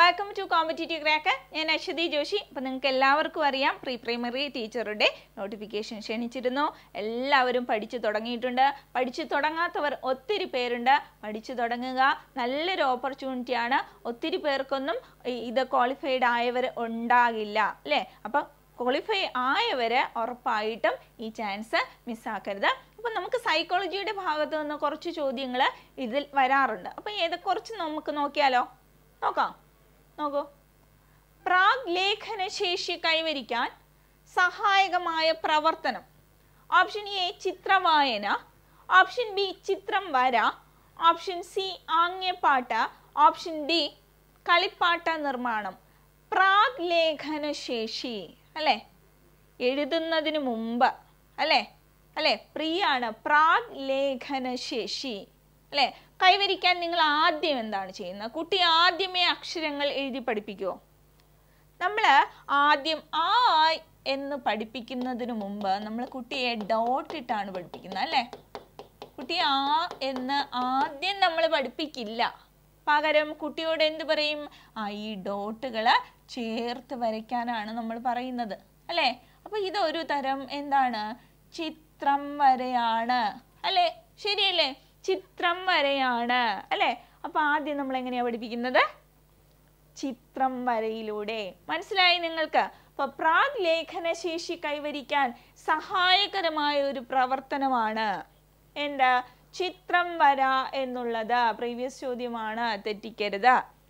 Welcome to competitive crack. ഞാൻ അശ്വതി ജോഷി. അപ്പോൾ നിങ്ങൾക്ക് എല്ലാവർക്കും അറിയാം, പ്രീ പ്രൈമറി ടീച്ചറുടെ നോട്ടിഫിക്കേഷൻ ക്ഷണിച്ചിരുന്നു. എല്ലാവരും പഠിച്ചു തുടങ്ങിയിട്ടുണ്ട്. പഠിച്ചു തുടങ്ങാത്തവർ ഒത്തിരി പേരുണ്ട്. പഠിച്ചു തുടങ്ങുക, നല്ലൊരു ഓപ്പർച്യൂണിറ്റിയാണ്. ഒത്തിരി പേർക്കൊന്നും ഇത് ക്വാളിഫൈഡ് ആയവർ ഉണ്ടാകില്ല അല്ലേ? അപ്പം ക്വാളിഫൈ ആയവർ ഉറപ്പായിട്ടും ഈ ചാൻസ് മിസ്സാക്കരുത്. അപ്പം നമുക്ക് സൈക്കോളജിയുടെ ഭാഗത്ത് നിന്ന് കുറച്ച് ചോദ്യങ്ങൾ ഇതിൽ വരാറുണ്ട്. അപ്പം കുറച്ച് നമുക്ക് നോക്കിയാലോ? നോക്കാം, നോക്കൂ. പ്രാഗ് ലേഖന ശേഷി കൈവരിക്കാൻ സഹായകമായ പ്രവർത്തനം. ഓപ്ഷൻ എ ചിത്രവായന, ഓപ്ഷൻ ബി ചിത്രം വര, ഓപ്ഷൻ സി ആംഗ്യപ്പാട്ട്, ഓപ്ഷൻ ഡി കളിപ്പാട്ട നിർമ്മാണം. പ്രാഗ് ലേഖന ശേഷി അല്ലേ? എഴുതുന്നതിന് മുമ്പ് അല്ലേ? അല്ലേ? പ്രിയാണ്. പ്രാഗ് ലേഖന ശേഷി അല്ലേ കൈവരിക്കാൻ നിങ്ങൾ ആദ്യം എന്താണ് ചെയ്യുന്നത്? കുട്ടി ആദ്യമേ അക്ഷരങ്ങൾ എഴുതി പഠിപ്പിക്കുമോ? നമ്മൾ ആദ്യം ആ എന്ന് പഠിപ്പിക്കുന്നതിന് മുമ്പ് നമ്മൾ കുട്ടിയെ ഡോട്ട് ഇട്ടാണ് പഠിപ്പിക്കുന്നത് അല്ലേ? കുട്ടി ആ എന്ന് ആദ്യം നമ്മൾ പഠിപ്പിക്കില്ല. പകരം കുട്ടിയോട് എന്ത് പറയും? ഈ ഡോട്ടുകൾ ചേർത്ത് വരയ്ക്കാനാണ് നമ്മൾ പറയുന്നത് അല്ലേ? അപ്പൊ ഇതൊരു തരം എന്താണ്? ചിത്രം വരയാണ് അല്ലേ? ശരിയല്ലേ? ചിത്രം വരയാണ് അല്ലേ? അപ്പൊ ആദ്യം നമ്മൾ എങ്ങനെയാ പഠിപ്പിക്കുന്നത്? ചിത്രം വരയിലൂടെ. മനസ്സിലായി നിങ്ങൾക്ക്? അപ്പൊ പ്രാഗ് ലേഖന ശേഷി കൈവരിക്കാൻ സഹായകരമായ ഒരു പ്രവർത്തനമാണ് എന്താ? ചിത്രം വര എന്നുള്ളത്. പ്രീവിയസ് ചോദ്യമാണ്, തെറ്റിക്കരുത്.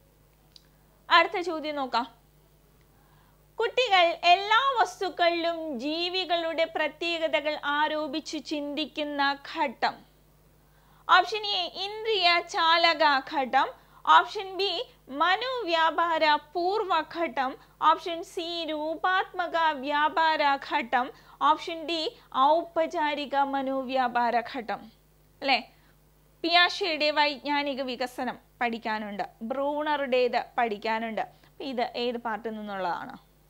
അടുത്ത ചോദ്യം നോക്കാം. കുട്ടികൾ എല്ലാ വസ്തുക്കളിലും ജീവികളുടെ പ്രത്യേകതകൾ ആരോപിച്ച് ചിന്തിക്കുന്ന ഘട്ടം. ഓപ്ഷൻ എ ഇന്ദ്രിയ ചാലക ഘട്ടം, ഓപ്ഷൻ ബി മനോവ്യാപാര പൂർവഘട്ടം, ഓപ്ഷൻ സി രൂപാത്മക വ്യാപാര ഘട്ടം, ഓപ്ഷൻ ഡി ഔപചാരിക മനോവ്യാപാര ഘട്ടം അല്ലേ? പിയാഷെയുടെ വൈജ്ഞാനിക വികസനം പഠിക്കാനുണ്ട്, ബ്രൂണറുടേത് പഠിക്കാനുണ്ട്. ഇത് ഏത് പാർട്ടിൽ നിന്നുള്ളതാണ്?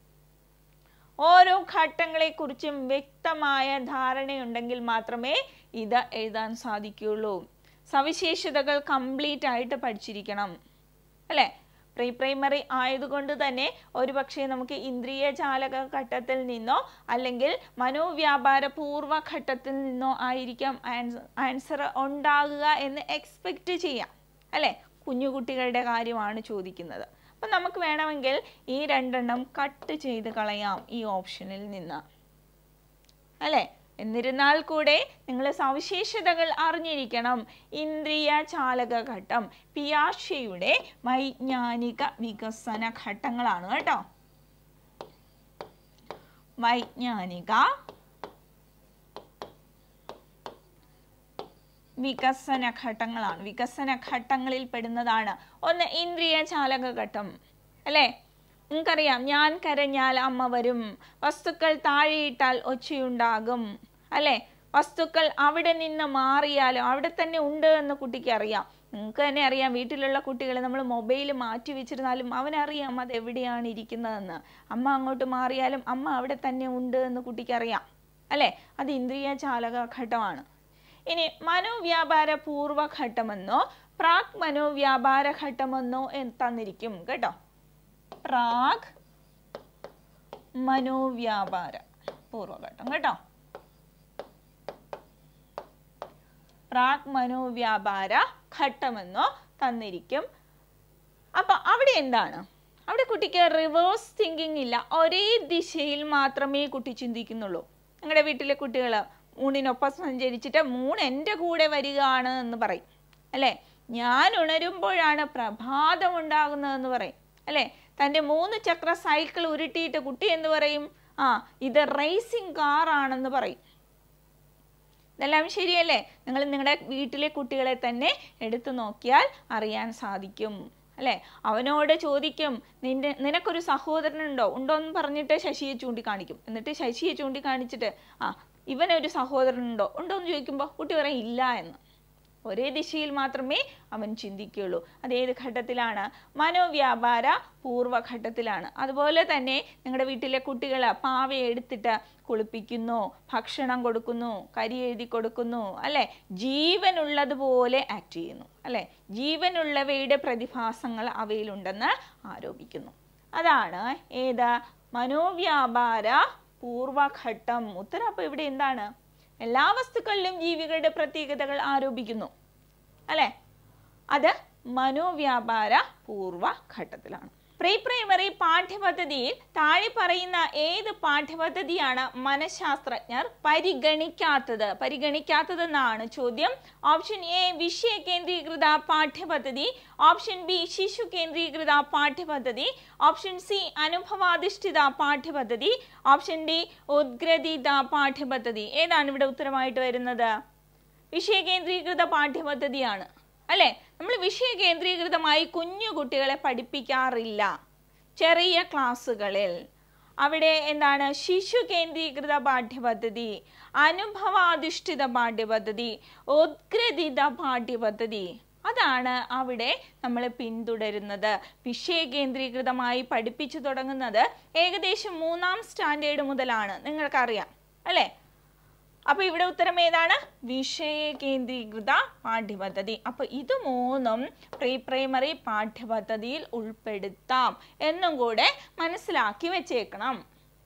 ഓരോ ഘട്ടങ്ങളെ കുറിച്ചും വ്യക്തമായ ധാരണയുണ്ടെങ്കിൽ മാത്രമേ ഇത് എഴുതാൻ സാധിക്കുകയുള്ളൂ. സവിശേഷതകൾ കംപ്ലീറ്റ് ആയിട്ട് പഠിച്ചിരിക്കണം അല്ലേ? പ്രീ പ്രൈമറി ആയതുകൊണ്ട് തന്നെ ഒരുപക്ഷെ നമുക്ക് ഇന്ദ്രിയ ചാലക ഘട്ടത്തിൽ നിന്നോ അല്ലെങ്കിൽ മനോവ്യാപാര പൂർവഘട്ടത്തിൽ നിന്നോ ആയിരിക്കാം ആൻസർ ഉണ്ടാകുക എന്ന് എക്സ്പെക്റ്റ് ചെയ്യാം അല്ലേ? കുഞ്ഞുകുട്ടികളുടെ കാര്യമാണ് ചോദിക്കുന്നത്. അപ്പം നമുക്ക് വേണമെങ്കിൽ ഈ രണ്ടെണ്ണം കട്ട് ചെയ്ത് കളയാം ഈ ഓപ്ഷനിൽ നിന്ന് അല്ലേ? എന്നിരുന്നാൽ കൂടെ നിങ്ങൾ സവിശേഷതകൾ അറിഞ്ഞിരിക്കണം. ഇന്ദ്രിയ ചാലക ഘട്ടം പിയാഷെയുടെ വൈജ്ഞാനിക വികസന ഘട്ടങ്ങളാണ് കേട്ടോ. വൈജ്ഞാനിക വികസന ഘട്ടങ്ങളാണ്. വികസന ഘട്ടങ്ങളിൽ പെടുന്നതാണ്. ഒന്ന് ഇന്ദ്രിയ ചാലക ഘട്ടം അല്ലേ? നിങ്ങൾക്കറിയാം, ഞാൻ കരഞ്ഞാൽ അമ്മ വരും, വസ്തുക്കൾ താഴെയിട്ടാൽ ഒച്ചയുണ്ടാകും അല്ലേ? വസ്തുക്കൾ അവിടെ നിന്ന് മാറിയാലും അവിടെ തന്നെ ഉണ്ട് എന്ന് കുട്ടിക്ക് അറിയാം. നിങ്ങൾക്ക് തന്നെ അറിയാം, വീട്ടിലുള്ള കുട്ടികളെ നമ്മൾ മൊബൈൽ മാറ്റി വെച്ചിരുന്നാലും അവനറിയാം അത് എവിടെയാണ് ഇരിക്കുന്നതെന്ന്. അമ്മ അങ്ങോട്ട് മാറിയാലും അമ്മ അവിടെ തന്നെ ഉണ്ട് എന്ന് കുട്ടിക്ക് അറിയാം അല്ലേ? അത് ഇന്ദ്രിയ ചാലക ഘട്ടമാണ്. ഇനി മനോവ്യാപാര പൂർവഘട്ടമെന്നോ പ്രാഗ് മനോവ്യാപാര ഘട്ടമെന്നോ തന്നിരിക്കും കേട്ടോ. പ്രാഗ് മനോവ്യാപാര പൂർവഘട്ടം കേട്ടോ. പ്രാഗ് മനോവ്യാപാര ഘട്ടമെന്നോ തന്നിരിക്കും. അപ്പൊ അവിടെ എന്താണ്? അവിടെ കുട്ടിക്ക് റിവേഴ്സ് തിങ്കിങ് ഇല്ല. ഒരേ ദിശയിൽ മാത്രമേ കുട്ടി ചിന്തിക്കുന്നുള്ളൂ. നിങ്ങളുടെ വീട്ടിലെ കുട്ടികൾ മൂണിനൊപ്പം സഞ്ചരിച്ചിട്ട് മൂൺ എൻ്റെ കൂടെ വരികയാണ് എന്ന് പറയും അല്ലേ? ഞാൻ ഉണരുമ്പോഴാണ് പ്രഭാതം ഉണ്ടാകുന്നതെന്ന് പറയും അല്ലേ? തൻ്റെ 3 ചക്ര സൈക്കിൾ ഉരുട്ടിയിട്ട് കുട്ടി എന്ന് പറയും? ഇത് റേസിംഗ് കാർ ആണെന്ന് പറയും. ഇതെല്ലാം ശരിയല്ലേ? നിങ്ങൾ നിങ്ങളുടെ വീട്ടിലെ കുട്ടികളെ തന്നെ എടുത്തു നോക്കിയാൽ അറിയാൻ സാധിക്കും അല്ലേ? അവനോട് ചോദിക്കും, നിനക്കൊരു സഹോദരനുണ്ടോ? ഉണ്ടോയെന്ന് പറഞ്ഞിട്ട് ശശിയെ ചൂണ്ടിക്കാണിക്കും. എന്നിട്ട് ശശിയെ ചൂണ്ടിക്കാണിച്ചിട്ട് ഇവനൊരു സഹോദരനുണ്ടോ? ഉണ്ടോ എന്ന് ചോദിക്കുമ്പോൾ കുട്ടി പറയും ഇല്ല എന്ന്. ഒരേ ദിശയിൽ മാത്രമേ അവൻ ചിന്തിക്കുകയുള്ളൂ. അതേത് ഘട്ടത്തിലാണ്? മനോവ്യാപാര പൂർവ്വഘട്ടത്തിലാണ്. അതുപോലെ തന്നെ നിങ്ങളുടെ വീട്ടിലെ കുട്ടികൾ പാവ എടുത്തിട്ട് കുളിപ്പിക്കുന്നു, ഭക്ഷണം കൊടുക്കുന്നു, കരി എഴുതി കൊടുക്കുന്നു, അല്ലെ? ജീവനുള്ളതുപോലെ ആക്ട് ചെയ്യുന്നു, അല്ലെ? ജീവനുള്ളവയുടെ പ്രതിഭാസങ്ങൾ അവയിലുണ്ടെന്ന് ആരോപിക്കുന്നു. അതാണ് ഏത്? മനോവ്യാപാര പൂർവഘട്ടം. ഉത്തരം അപ്പോൾ ഇവിടെ എന്താണ്? എല്ലാ വസ്തുക്കളിലും ജീവികളുടെ പ്രത്യേകതകൾ ആരോപിക്കുന്നു, അല്ലെ? അത് മനോവ്യാപാര പൂർവഘട്ടത്തിലാണ്. പ്രീ പ്രൈമറി പാഠ്യപദ്ധതിയിൽ താഴെ പറയുന്ന ഏത് പാഠ്യപദ്ധതിയാണ് മനഃശാസ്ത്രജ്ഞർ പരിഗണിക്കാത്തതെന്നാണ് ചോദ്യം. ഓപ്ഷൻ എ വിഷയ കേന്ദ്രീകൃത പാഠ്യപദ്ധതി, ഓപ്ഷൻ ബി ശിശു കേന്ദ്രീകൃത പാഠ്യപദ്ധതി, ഓപ്ഷൻ സി അനുഭവാധിഷ്ഠിത പാഠ്യപദ്ധതി, ഓപ്ഷൻ ഡി ഉദ്ഗ്രഥിത പാഠ്യപദ്ധതി. ഏതാണ് ഇവിടെ ഉത്തരമായിട്ട് വരുന്നത്? വിഷയ കേന്ദ്രീകൃത പാഠ്യപദ്ധതിയാണ്, അല്ലെ? നമ്മൾ വിഷയ കേന്ദ്രീകൃതമായി കുഞ്ഞു കുട്ടികളെ പഠിപ്പിക്കാറില്ല ചെറിയ ക്ലാസ്സുകളിൽ. അവിടെ എന്താണ്? ശിശു കേന്ദ്രീകൃത പാഠ്യപദ്ധതി, അനുഭവാധിഷ്ഠിത പാഠ്യപദ്ധതി, ഉദ്ഗ്രഥിത പാഠ്യപദ്ധതി, അതാണ് അവിടെ നമ്മൾ പിന്തുടരുന്നത്. വിഷയ കേന്ദ്രീകൃതമായി പഠിപ്പിച്ചു തുടങ്ങുന്നത് ഏകദേശം 3ാം സ്റ്റാൻഡേർഡ് മുതലാണ്, നിങ്ങൾക്കറിയാം, അല്ലെ? അപ്പൊ ഇവിടെ ഉത്തരം ഏതാണ്? വിഷയ കേന്ദ്രീകൃത പാഠ്യപദ്ധതി. അപ്പൊ ഇത് 3ഉം പ്രീ പ്രൈമറി പാഠ്യപദ്ധതിയിൽ ഉൾപ്പെടുത്താം എന്നും കൂടെ മനസ്സിലാക്കി വെച്ചേക്കണം.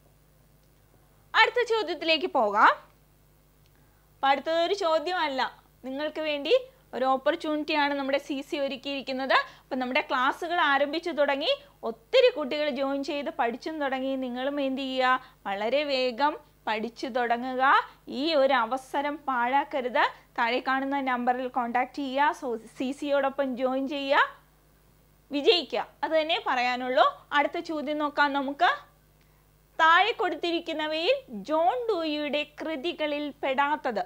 അടുത്ത ചോദ്യത്തിലേക്ക് പോകാം. അപ്പൊ അടുത്തതൊരു ചോദ്യമല്ല, നിങ്ങൾക്ക് വേണ്ടി ഒരു ഓപ്പർച്യൂണിറ്റിയാണ് നമ്മുടെ CC ഒരുക്കിയിരിക്കുന്നത്. അപ്പൊ നമ്മുടെ ക്ലാസ്സുകൾ ആരംഭിച്ചു തുടങ്ങി, ഒത്തിരി കുട്ടികൾ ജോയിൻ ചെയ്ത് പഠിച്ചും തുടങ്ങി. നിങ്ങളും എന്ത് ചെയ്യുക? വളരെ വേഗം പഠിച്ചു തുടങ്ങുക. ഈ ഒരു അവസരം പാഴാക്കരുത്. താഴെ കാണുന്ന നമ്പറിൽ കോൺടാക്ട് ചെയ്യുക, CCയോടൊപ്പം ജോയിൻ ചെയ്യുക, വിജയിക്കുക. അത് തന്നെ പറയാനുള്ളൂ. അടുത്ത ചോദ്യം നോക്കാം നമുക്ക്. താഴെ കൊടുത്തിരിക്കുന്നവയിൽ ജോൺ ഡൂയിയുടെ കൃതികളിൽ പെടാത്തത്?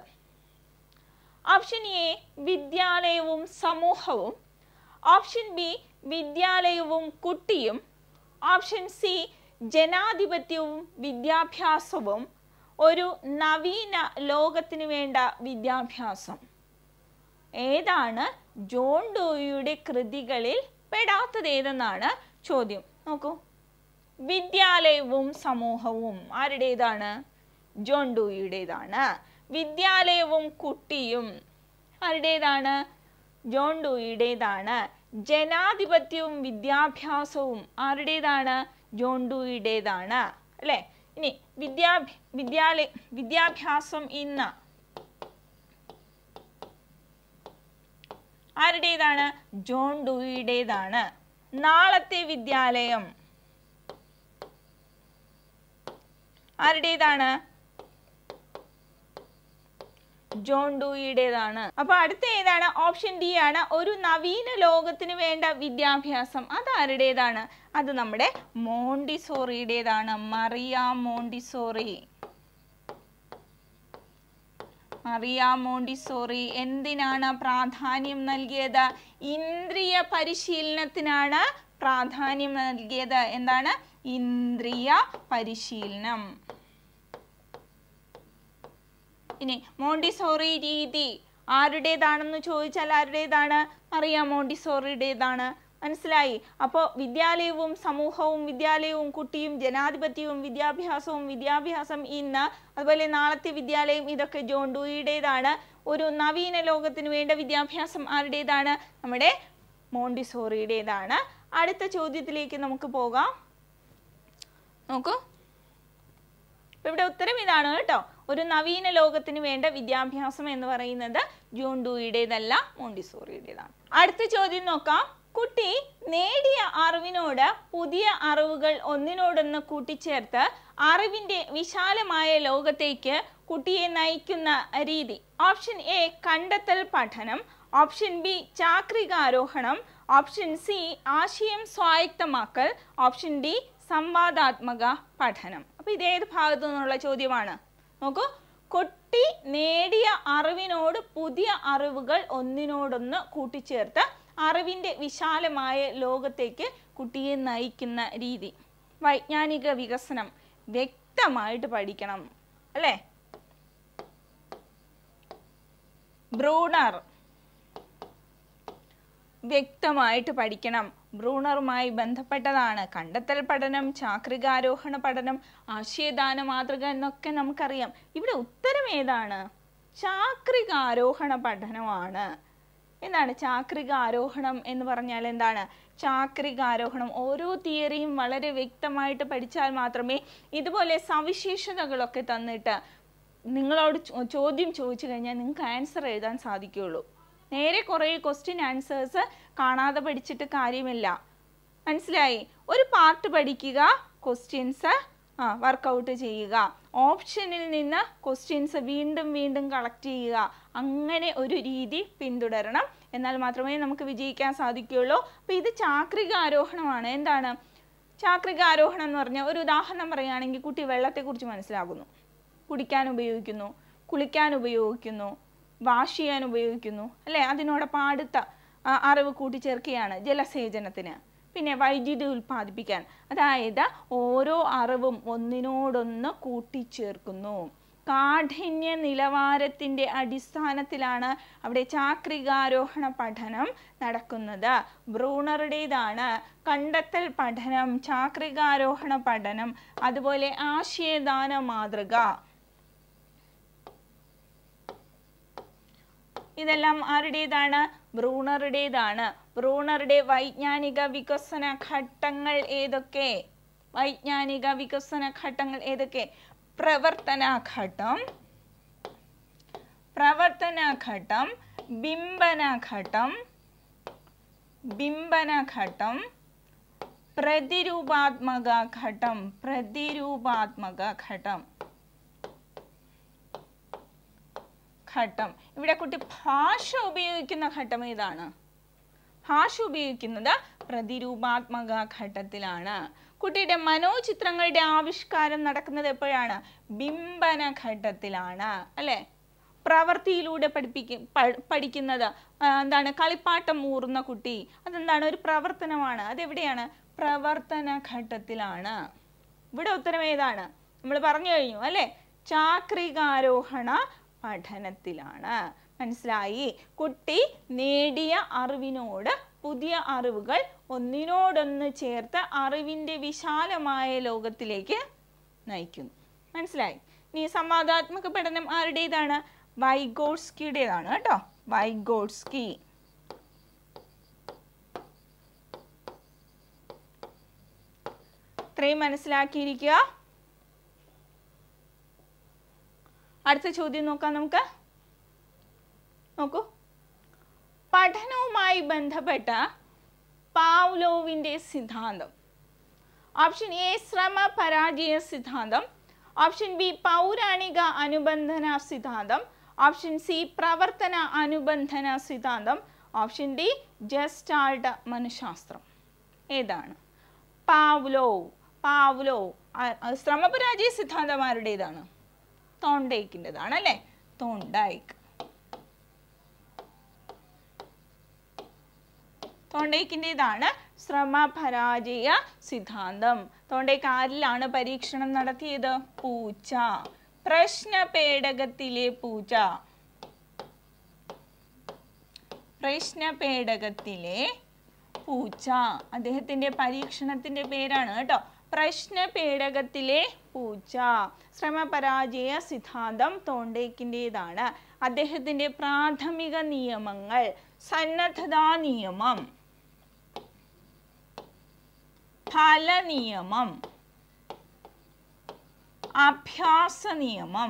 ഓപ്ഷൻ എ വിദ്യാലയവും സമൂഹവും, ഓപ്ഷൻ ബി വിദ്യാലയവും കുട്ടിയും, ഓപ്ഷൻ സി ജനാധിപത്യവും വിദ്യാഭ്യാസവും, ഒരു നവീന ലോകത്തിന് വേണ്ട വിദ്യാഭ്യാസം. ഏതാണ് ജോൺ ഡൂയിയുടെ കൃതികളിൽ പെടാത്തത് ഏതെന്നാണ് ചോദ്യം. നോക്കൂ, വിദ്യാലയവും സമൂഹവും ആരുടേതാണ്? ജോൺ ഡൂയിയുടേതാണ്. വിദ്യാലയവും കുട്ടിയും ആരുടേതാണ്? ജോൺ ഡൂയിയുടേതാണ്. ജനാധിപത്യവും വിദ്യാഭ്യാസവും ആരുടേതാണ്? ജോൺ ഡൂയിയുടേതാണ്, അല്ലെ? ഇനി വിദ്യാഭ്യാസം ഇന്ന് ആരുടേതാണ്? ജോൺ ഡൂയിയുടേതാണ്. നാളത്തെ വിദ്യാലയം ആരുടേതാണ്? ജോൺ ഡൂയിയുടേതാണ്. അപ്പൊ അടുത്ത ഏതാണ്? ഓപ്ഷൻ ഡി ആണ്. ഒരു നവീന ലോകത്തിന് വേണ്ട വിദ്യാഭ്യാസം. അത് ആരുടേതാണ്? അത് നമ്മുടെ മോണ്ടിസോറിയുടേതാണ്. Maria Montessori. മറിയ മോണ്ടിസോറി എന്തിനാണ് പ്രാധാന്യം നൽകിയത്? ഇന്ദ്രിയ പരിശീലനത്തിനാണ് പ്രാധാന്യം നൽകിയത്. എന്താണ്? ഇന്ദ്രിയ പരിശീലനം. ഇനി മോണ്ടിസോറി രീതി ആരുടേതാണെന്ന് ചോദിച്ചാൽ ആരുടേതാണ്? മറിയ മോണ്ടിസോറിയുടേതാണ്. മനസ്സിലായി? അപ്പോൾ വിദ്യാലയവും സമൂഹവും, വിദ്യാലയവും കുട്ടിയും, ജനാധിപത്യവും വിദ്യാഭ്യാസവും, വിദ്യാഭ്യാസം ഇന്ന്, അതുപോലെ നാളത്തെ വിദ്യാലയം, ഇതൊക്കെ ജോൺ ഡൂയിയുടേതാണ്. ഒരു നവീന ലോകത്തിന് വേണ്ട വിദ്യാഭ്യാസം ആരുടേതാണ്? നമ്മുടെ മോണ്ടിസോറിയുടേതാണ്. അടുത്ത ചോദ്യത്തിലേക്ക് നമുക്ക് പോകാം. നോക്കൂ, ഇവിടെ ഉത്തരം ഇതാണ് കേട്ടോ. ഒരു നവീന ലോകത്തിന് വേണ്ട വിദ്യാഭ്യാസം എന്ന് പറയുന്നത് ജോൺ ഡൂയിയുടേതല്ല, മോണ്ടിസോറിയുടേതാണ്. അടുത്ത ചോദ്യം നോക്കാം. കുട്ടി നേടിയ അറിവിനോട് പുതിയ അറിവുകൾ ഒന്നിനോടൊന്ന് കൂട്ടിച്ചേർത്ത് അറിവിന്റെ വിശാലമായ ലോകത്തേക്ക് കുട്ടിയെ നയിക്കുന്ന രീതി. ഓപ്ഷൻ എ കണ്ടെത്തൽ പഠനം, ഓപ്ഷൻ ബി ചാക്രികാരോഹണം, ഓപ്ഷൻ സി ആശയം സ്വായത്തമാക്കൽ, ഓപ്ഷൻ ഡി സംവാദാത്മക പഠനം. അപ്പൊ ഇതേത് ഭാഗത്തു നിന്നുള്ള ചോദ്യമാണ്? നോക്കൂ, കുട്ടി നേടിയ അറിവിനോട് പുതിയ അറിവുകൾ ഒന്നിനോടൊന്ന് കൂട്ടിച്ചേർത്ത് അറിവിന്റെ വിശാലമായ ലോകത്തേക്ക് കുട്ടിയെ നയിക്കുന്ന രീതി. വൈജ്ഞാനിക വികസനം വ്യക്തമായിട്ട് പഠിക്കണം, അല്ലേ? ബ്രൂണർ, വ്യക്തമായിട്ട് പഠിക്കണം. ബ്രൂണറുമായി ബന്ധപ്പെട്ടതാണ് കണ്ടെത്തൽ പഠനം, ചാക്രികാരോഹണ പഠനം, ആശയദാന മാതൃക എന്നൊക്കെ നമുക്കറിയാം. ഇവിടെ ഉത്തരം ഏതാണ്? ചാക്രികാരോഹണ പഠനമാണ്. എന്താണ് ചാക്രികാരോഹണം എന്ന് പറഞ്ഞാൽ? എന്താണ് ചാക്രികാരോഹണം? ഓരോ തിയറിയും വളരെ വ്യക്തമായിട്ട് പഠിച്ചാൽ മാത്രമേ ഇതുപോലെ സവിശേഷതകളൊക്കെ തന്നിട്ട് നിങ്ങളോട് ചോദ്യം ചോദിച്ചു കഴിഞ്ഞാൽ നിങ്ങൾക്ക് ആൻസർ എഴുതാൻ സാധിക്കുകയുള്ളൂ. നേരെ കുറേ ക്വസ്റ്റ്യൻ ആൻസേഴ്സ് കാണാതെ പഠിച്ചിട്ട് കാര്യമില്ല. മനസ്സിലായി? ഒരു പാർട്ട് പഠിക്കുക, ക്വസ്റ്റ്യൻസ് വർക്കൗട്ട് ചെയ്യുക, ഓപ്ഷനിൽ നിന്ന് ക്വസ്റ്റ്യൻസ് വീണ്ടും വീണ്ടും കളക്ട് ചെയ്യുക. അങ്ങനെ ഒരു രീതി പിന്തുടരണം. എന്നാൽ മാത്രമേ നമുക്ക് വിജയിക്കാൻ സാധിക്കുകയുള്ളൂ. അപ്പോൾ ഇത് ചാക്രികാരോഹണമാണ്. എന്താണ് ചാക്രികാരോഹണം എന്ന് പറഞ്ഞാൽ? ഒരു ഉദാഹരണം പറയുകയാണെങ്കിൽ കുട്ടി വെള്ളത്തെക്കുറിച്ച് മനസ്സിലാകുന്നു, കുടിക്കാൻ ഉപയോഗിക്കുന്നു, കുളിക്കാൻ ഉപയോഗിക്കുന്നു, വാഷ് ചെയ്യാൻ ഉപയോഗിക്കുന്നു, അല്ലേ? അതിനോടൊപ്പം അടുത്ത അറിവ് കൂട്ടിച്ചേർക്കുകയാണ് ജലസേചനത്തിന്, പിന്നെ വൈദ്യുതി ഉൽപ്പാദിപ്പിക്കാൻ. അതായത് ഓരോ അറിവും ഒന്നിനോടൊന്ന് കൂട്ടിച്ചേർക്കുന്നു. കാഠിന്യ നിലവാരത്തിൻ്റെ അടിസ്ഥാനത്തിലാണ് അവിടെ ചാക്രികാരോഹണ പഠനം നടക്കുന്നത്. ബ്രൂണറുടേതാണ് കണ്ടെത്തൽ പഠനം, ചാക്രികാരോഹണ പഠനം, അതുപോലെ ആശയദാന മാതൃക. ഇതെല്ലാം ആരുടേതാണ്? ബ്രൂണറുടേതാണ്. ബ്രൂണറുടെ വൈജ്ഞാനിക വികസന ഘട്ടങ്ങൾ ഏതൊക്കെ? വൈജ്ഞാനിക വികസന ഘട്ടങ്ങൾ ഏതൊക്കെ? പ്രവർത്തനഘട്ടം, ബിംബനഘട്ടം, പ്രതിരൂപാത്മക ഘട്ടം. ഇവിടെ കുട്ടി ഭാഷ ഉപയോഗിക്കുന്ന ഘട്ടം ഏതാണ്? ഭാഷ ഉപയോഗിക്കുന്നത് പ്രതിരൂപാത്മക ഘട്ടത്തിലാണ്. കുട്ടിയുടെ മനോചിത്രങ്ങളുടെ ആവിഷ്കാരം നടക്കുന്നത് എപ്പോഴാണ്? ബിംബന ഘട്ടത്തിലാണ്, അല്ലേ? പ്രവൃത്തിയിലൂടെ പഠിക്കുന്നത് എന്താണ്? കളിപ്പാട്ടം ഊറുന്ന കുട്ടി, അതെന്താണ്? ഒരു പ്രവർത്തനമാണ്. അതെവിടെയാണ്? പ്രവർത്തന ഘട്ടത്തിലാണ്. ഇവിടെ ഉത്തരം ഏതാണ്? നമ്മൾ പറഞ്ഞു കഴിഞ്ഞു, അല്ലേ? ചാക്രികാരോഹണ പഠനത്തിലാണ്. മനസ്സിലായി? കുട്ടി നേടിയ അറിവിനോട് പുതിയ അറിവുകൾ ഒന്നിനോടൊന്ന് ചേർത്ത് അറിവിൻ്റെ വിശാലമായ ലോകത്തിലേക്ക് നയിക്കുന്നു. മനസ്സിലായി? ഇനി സംവാദാത്മക പഠനം ആരുടേതാണ്? വൈഗോട്സ്കിയുടേതാണ് കേട്ടോ. വൈഗോട്സ്കി. ഇത്രയും മനസ്സിലാക്കിയിരിക്കുക. അടുത്ത ചോദ്യം നോക്കാം നമുക്ക്. നോക്കൂ, പഠനവുമായി ബന്ധപ്പെട്ട പാവ്ലോവിൻ്റെ സിദ്ധാന്തം. ഓപ്ഷൻ എ ശ്രമ പരാജയ സിദ്ധാന്തം, ഓപ്ഷൻ ബി പൗരാണിക അനുബന്ധന സിദ്ധാന്തം, ഓപ്ഷൻ സി പ്രവർത്തന അനുബന്ധന സിദ്ധാന്തം, ഓപ്ഷൻ ഡി ജസ്റ്റാൾട്ട് മനഃശാസ്ത്രം. ഏതാണ്? പാവ്ലോവ്. ശ്രമപരാജയ സിദ്ധാന്തം ആരുടേതാണ്? തോണ്ടേക്കിൻ്റെതാണ്, അല്ലേ? തോണ്ടേക്കിൻ്റെതാണ് ശ്രമപരാജയ സിദ്ധാന്തം. തോണ്ടേക്ക് ആരിലാണ് പരീക്ഷണം നടത്തിയത്? പൂച്ച. പ്രശ്നപേടകത്തിലെ പൂച്ച. അദ്ദേഹത്തിന്റെ പരീക്ഷണത്തിന്റെ പേരാണ് കേട്ടോ, പ്രശ്നപേടകത്തിലെ പൂച്ച. ശ്രമപരാജയ സിദ്ധാന്തം തോണ്ടേക്കിൻ്റെതാണ്. അദ്ദേഹത്തിന്റെ പ്രാഥമിക നിയമങ്ങൾ: സന്നദ്ധതാ നിയമം, ഫല നിയമം, അഭ്യാസ നിയമം.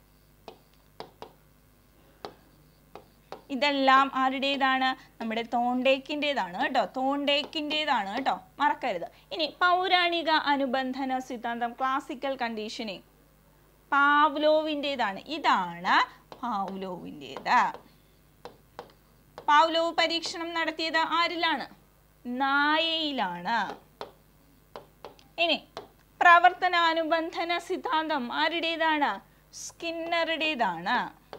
ഇതെല്ലാം ആരുടേതാണ്? നമ്മുടെ തോണ്ടേക്കിൻ്റെതാണ് കേട്ടോ, മറക്കരുത്. ഇനി പൗരാണിക അനുബന്ധന സിദ്ധാന്തം, ക്ലാസിക്കൽ കണ്ടീഷനിങ്, പാവ്ലോവിൻ്റെതാണ്. ഇതാണ് പാവ്ലോവിൻ്റേത്. പാവ്ലോവ് പരീക്ഷണം നടത്തിയത് ആരിലാണ്? നായയിലാണ്. ഇനി പ്രവർത്തനാനുബന്ധന സിദ്ധാന്തം ആരുടേതാണ്? സ്കിന്നറുടേതാണ്.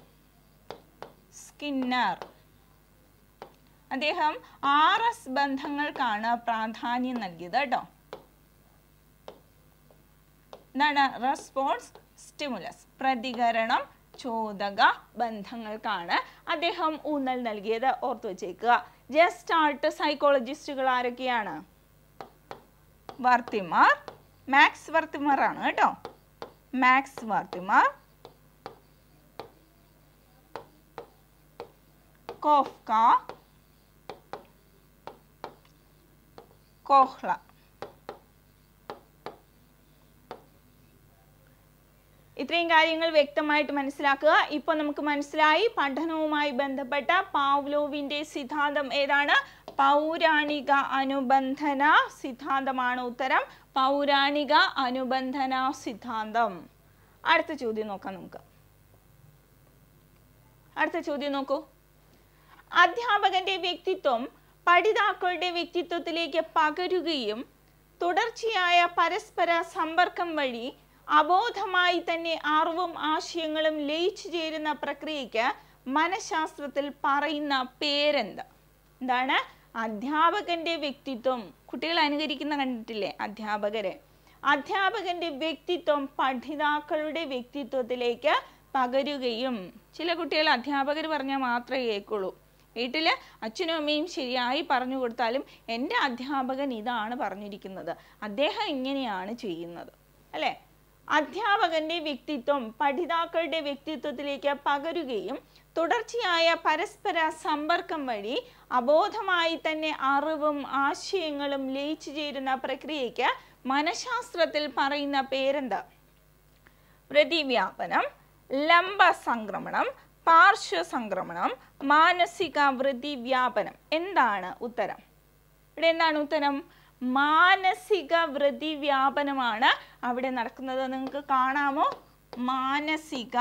അദ്ദേഹം 6 ബന്ധങ്ങൾക്കാണ് പ്രാധാന്യം നൽകിയത് കേട്ടോ. എന്താണ്? റെസ്പോൺസ്, സ്റ്റിമുലസ്, പ്രതികരണം, ചോദക ബന്ധങ്ങൾക്കാണ് അദ്ദേഹം ഊന്നൽ നൽകിയത്. ഓർത്തു വെച്ചേക്കുക. ജസ്റ്റാർട്ട് സൈക്കോളജിസ്റ്റുകൾ ആരൊക്കെയാണ്? വർത്തിമാർ, മാക്സ് വർത്തിമാർ ആണ് കേട്ടോ. Max Wertheimer, Koffka, Kohler. ഇത്രയും കാര്യങ്ങൾ വ്യക്തമായിട്ട് മനസ്സിലാക്കുക. ഇപ്പോൾ നമുക്ക് മനസ്സിലായി പഠനവുമായി ബന്ധപ്പെട്ട പാവ്ലോവിന്റെ സിദ്ധാന്തം ഏതാണ്? പൗരാണിക അനുബന്ധന സിദ്ധാന്തമാണ് ഉത്തരം. പൗരാണിക അനുബന്ധന സിദ്ധാന്തം. അടുത്ത ചോദ്യം നോക്കാം നമുക്ക്. അടുത്ത ചോദ്യം നോക്കൂ. അധ്യാപകന്റെ വ്യക്തിത്വം പഠിതാക്കളുടെ വ്യക്തിത്വത്തിലേക്ക് പകരുകയും തുടർച്ചയായ പരസ്പര സമ്പർക്കം വഴി അബോധമായി തന്നെ അറിവും ആശയങ്ങളും ലയിച്ചു ചേരുന്ന പ്രക്രിയയ്ക്ക് മനഃശാസ്ത്രത്തിൽ പറയുന്ന പേരെന്ത്? എന്താണ്? അധ്യാപകന്റെ വ്യക്തിത്വം. കുട്ടികൾ അനുകരിക്കുന്ന കണ്ടിട്ടില്ലേ അധ്യാപകരെ? അധ്യാപകന്റെ വ്യക്തിത്വം പഠിതാക്കളുടെ വ്യക്തിത്വത്തിലേക്ക് പകരുകയും, ചില കുട്ടികൾ അധ്യാപകർ പറഞ്ഞാൽ മാത്രമേ കേൾക്കുള്ളൂ. വീട്ടിൽ അച്ഛനും അമ്മയും ശരിയായി പറഞ്ഞു കൊടുത്താലും എൻ്റെ അധ്യാപകൻ ഇതാണ് പറഞ്ഞിരിക്കുന്നത്, അദ്ദേഹം ഇങ്ങനെയാണ് ചെയ്യുന്നത്, അല്ലേ? അധ്യാപകന്റെ വ്യക്തിത്വം പഠിതാക്കളുടെ വ്യക്തിത്വത്തിലേക്ക് പകരുകയും തുടർച്ചയായ പരസ്പര സമ്പർക്കം വഴി അബോധമായി തന്നെ അറിവും ആശയങ്ങളും ലയിച്ചു ചേരുന്ന പ്രക്രിയയ്ക്ക് മനഃശാസ്ത്രത്തിൽ പറയുന്ന പേരെന്താ? പ്രതിവ്യാപനം, ലംബ സംക്രമണം, പാർശ്വ സംക്രമണം, മാനസിക വൃതിവ്യാപനം. എന്താണ് ഉത്തരം? ഇവിടെ എന്താണ് ഉത്തരം? മാനസിക വൃതിവ്യാപനമാണ് അവിടെ നടക്കുന്നത്. നിങ്ങൾക്ക് കാണാമോ? മാനസിക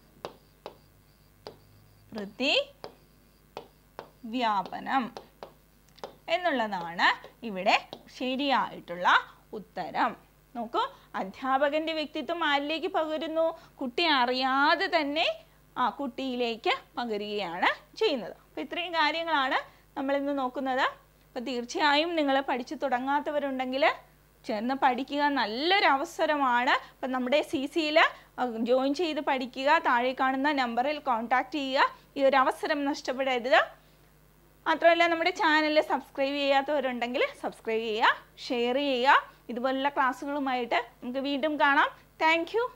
വൃതിവ്യാപനം എന്നുള്ളതാണ് ഇവിടെ ശരിയായിട്ടുള്ള ഉത്തരം. നോക്കൂ, അധ്യാപകന്റെ വ്യക്തിത്വം ആരിലേക്ക് പകരുന്നു? കുട്ടി അറിയാതെ തന്നെ ആ കുട്ടിയിലേക്ക് പകരുകയാണ് ചെയ്യുന്നത്. അപ്പോൾ ഇത്രയും കാര്യങ്ങളാണ് നമ്മളിന്ന് നോക്കുന്നത്. അപ്പോൾ തീർച്ചയായും നിങ്ങൾ പഠിച്ചു തുടങ്ങാത്തവരുണ്ടെങ്കിൽ ചേർന്ന് പഠിക്കുക, നല്ലൊരു അവസരമാണ്. അപ്പം നമ്മുടെ CCയിൽ ജോയിൻ ചെയ്ത് പഠിക്കുക. താഴെ കാണുന്ന നമ്പറിൽ കോൺടാക്റ്റ് ചെയ്യുക. ഈ ഒരു അവസരം നഷ്ടപ്പെടരുത്. മാത്രമല്ല നമ്മുടെ ചാനൽ സബ്സ്ക്രൈബ് ചെയ്യാത്തവരുണ്ടെങ്കിൽ സബ്സ്ക്രൈബ് ചെയ്യുക, ഷെയർ ചെയ്യുക. ഇതുപോലുള്ള ക്ലാസ്സുകളുമായിട്ട് നമുക്ക് വീണ്ടും കാണാം. Thank U.